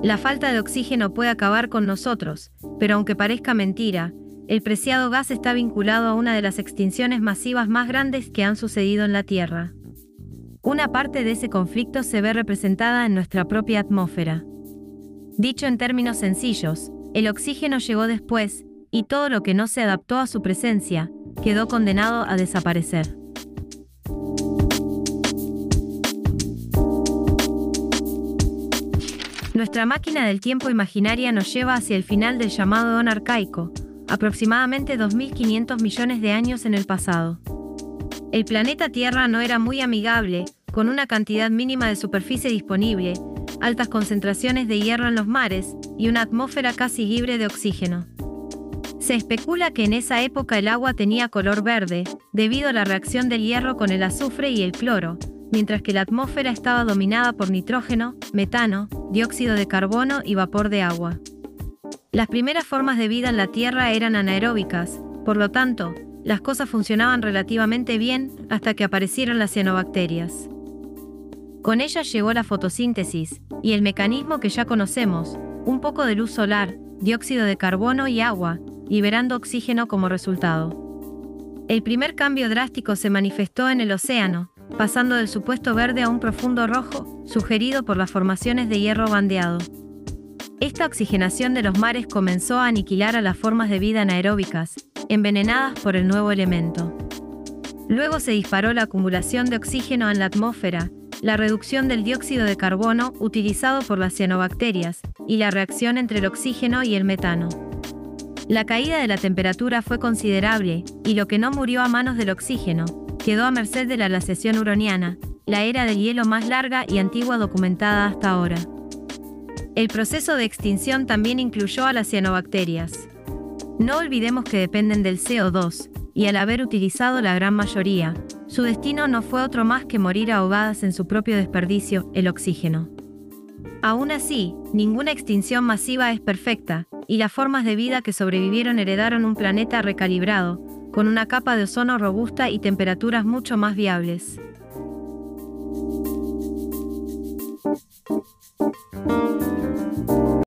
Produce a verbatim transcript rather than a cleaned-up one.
La falta de oxígeno puede acabar con nosotros, pero aunque parezca mentira, el preciado gas está vinculado a una de las extinciones masivas más grandes que han sucedido en la Tierra. Una parte de ese conflicto se ve representada en nuestra propia atmósfera. Dicho en términos sencillos, el oxígeno llegó después, y todo lo que no se adaptó a su presencia, quedó condenado a desaparecer. Nuestra máquina del tiempo imaginaria nos lleva hacia el final del llamado Eón Arcaico, aproximadamente dos mil quinientos millones de años en el pasado. El planeta Tierra no era muy amigable, con una cantidad mínima de superficie disponible, altas concentraciones de hierro en los mares y una atmósfera casi libre de oxígeno. Se especula que en esa época el agua tenía color verde, debido a la reacción del hierro con el azufre y el cloro, mientras que la atmósfera estaba dominada por nitrógeno, metano, dióxido de carbono y vapor de agua. Las primeras formas de vida en la Tierra eran anaeróbicas, por lo tanto, las cosas funcionaban relativamente bien hasta que aparecieron las cianobacterias. Con ellas llegó la fotosíntesis, y el mecanismo que ya conocemos, un poco de luz solar, dióxido de carbono y agua, liberando oxígeno como resultado. El primer cambio drástico se manifestó en el océano, pasando del supuesto verde a un profundo rojo, sugerido por las formaciones de hierro bandeado. Esta oxigenación de los mares comenzó a aniquilar a las formas de vida anaeróbicas, envenenadas por el nuevo elemento. Luego se disparó la acumulación de oxígeno en la atmósfera, la reducción del dióxido de carbono utilizado por las cianobacterias, y la reacción entre el oxígeno y el metano. La caída de la temperatura fue considerable, y lo que no murió a manos del oxígeno, quedó a merced de la glaciación huroniana, la era del hielo más larga y antigua documentada hasta ahora. El proceso de extinción también incluyó a las cianobacterias. No olvidemos que dependen del C O dos, y al haber utilizado la gran mayoría, su destino no fue otro más que morir ahogadas en su propio desperdicio, el oxígeno. Aún así, ninguna extinción masiva es perfecta, y las formas de vida que sobrevivieron heredaron un planeta recalibrado, con una capa de ozono robusta y temperaturas mucho más viables.